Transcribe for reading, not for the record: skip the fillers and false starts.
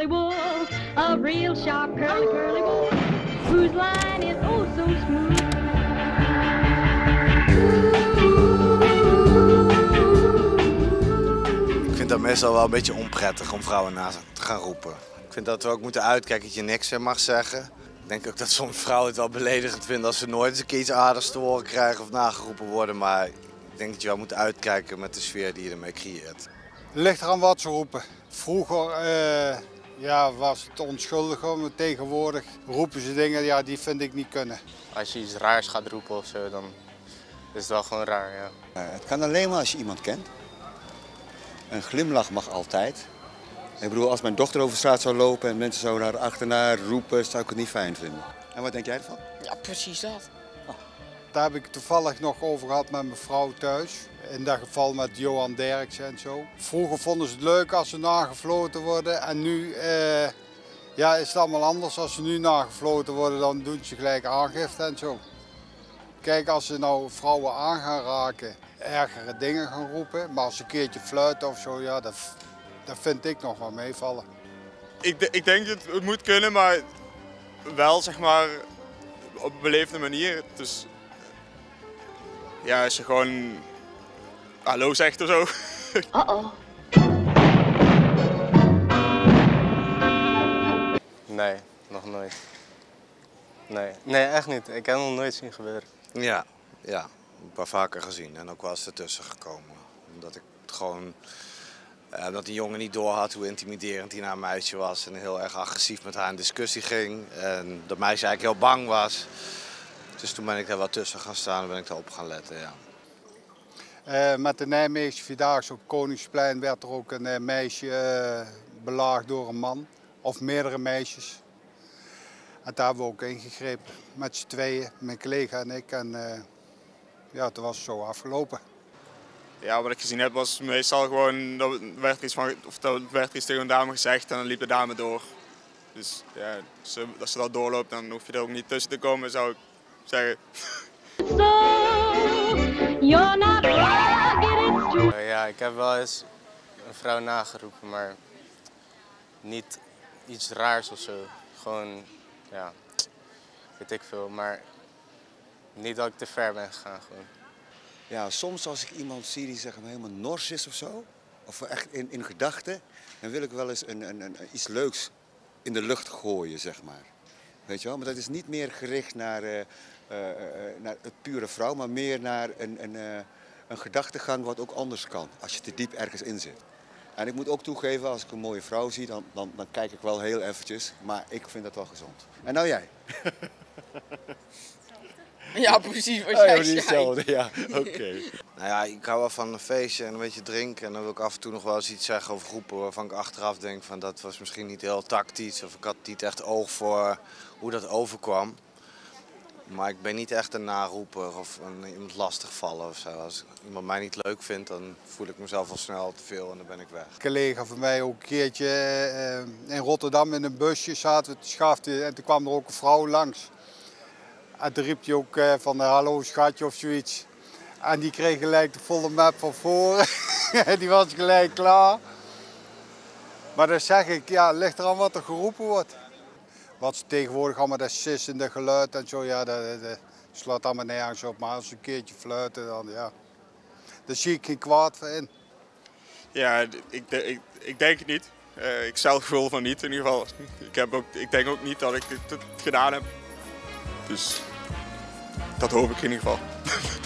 wool, a real sharp curly curly wool, whose line is oh so smooth. Ik vind dat meestal wel een beetje onprettig om vrouwen na te gaan roepen. Ik vind dat we ook moeten uitkijken dat je niks mag zeggen. Ik denk ook dat soms vrouwen het wel beledigend vinden als ze nooit eens een keer iets aardigs te horen krijgen of nageroepen worden. Maar ik denk dat je wel moet uitkijken met de sfeer die je ermee creëert. Het ligt eraan wat ze roepen. Vroeger ja, was het onschuldiger, maar tegenwoordig roepen ze dingen ja, die vind ik niet kunnen. Als je iets raars gaat roepen of zo, dan is het wel gewoon raar, ja. Het kan alleen maar als je iemand kent. Een glimlach mag altijd. Ik bedoel, als mijn dochter over straat zou lopen en mensen zouden haar achterna roepen, zou ik het niet fijn vinden. En wat denk jij ervan? Ja, precies dat. Daar heb ik toevallig nog over gehad met mijn vrouw thuis. In dat geval met Johan Derksen en zo. Vroeger vonden ze het leuk als ze nagefloten worden. En nu ja, is het allemaal anders. Als ze nu nagefloten worden, dan doen ze gelijk aangifte en zo. Kijk, als ze nou vrouwen aan gaan raken, ergere dingen gaan roepen. Maar als ze een keertje fluiten of zo, ja, dat vind ik nog wel meevallen. Ik denk dat het moet kunnen, maar wel zeg maar op een beleefde manier. Dus ja, als je gewoon hallo zegt of zo. Uh-oh. Nee, nog nooit. Nee, echt niet. Ik heb het nog nooit zien gebeuren. Ja, een paar vaker gezien en ook wel eens ertussen gekomen. Omdat ik het gewoon, dat die jongen niet doorhad hoe intimiderend hij naar een meisje was en heel erg agressief met haar in discussie ging. En dat meisje eigenlijk heel bang was. Dus toen ben ik daar wel tussen gaan staan en ben ik daarop gaan letten, ja. Met de Nijmeegse Vierdaagse op Koningsplein werd er ook een meisje belaagd door een man. Of meerdere meisjes. En daar hebben we ook ingegrepen. Met z'n tweeën, mijn collega en ik. En ja, toen was het zo afgelopen. Ja, wat ik gezien heb was meestal gewoon, dat werd er iets tegen een dame gezegd en dan liep de dame door. Dus ja, als ze dat doorloopt, dan hoef je er ook niet tussen te komen, zou ik zeggen. Ja, ik heb wel eens een vrouw nageroepen, maar niet iets raars of zo. Gewoon, ja, weet ik veel, maar niet dat ik te ver ben gegaan gewoon. Ja, soms als ik iemand zie die zeg maar helemaal nors is of zo, of echt in gedachten, dan wil ik wel eens iets leuks in de lucht gooien, zeg maar. Weet je wel? Maar dat is niet meer gericht naar het pure vrouw, maar meer naar een gedachtegang wat ook anders kan, als je te diep ergens in zit. En ik moet ook toegeven, als ik een mooie vrouw zie, dan kijk ik wel heel eventjes, maar ik vind dat wel gezond. En nou jij? Ja, precies wat jij zei. Hetzelfde, ja, oké. Nou ja, ik hou wel van een feestje en een beetje drinken. En dan wil ik af en toe nog wel eens iets zeggen over groepen waarvan ik achteraf denk van dat was misschien niet heel tactisch. Of ik had niet echt oog voor hoe dat overkwam. Maar ik ben niet echt een naroeper of iemand lastigvallen of zo. Als iemand mij niet leuk vindt, dan voel ik mezelf al snel te veel en dan ben ik weg. Een collega van mij ook een keertje in Rotterdam in een busje zaten we te schaften en toen kwam er ook een vrouw langs. En toen riep hij ook van hallo schatje of zoiets. En die kreeg gelijk de volle map van voren. Die was gelijk klaar. Maar dan zeg ik, ja, het ligt eraan wat er geroepen wordt. Wat ze tegenwoordig allemaal, dat sissende geluid en zo, ja, dat slaat allemaal nergens op. Maar als ze een keertje fluiten, dan ja, daar zie ik geen kwaad van in. Ja, ik denk het niet. Ik zelf gevoel van niet in ieder geval. Ik denk ook niet dat ik het gedaan heb. Dus dat hoop ik in ieder geval.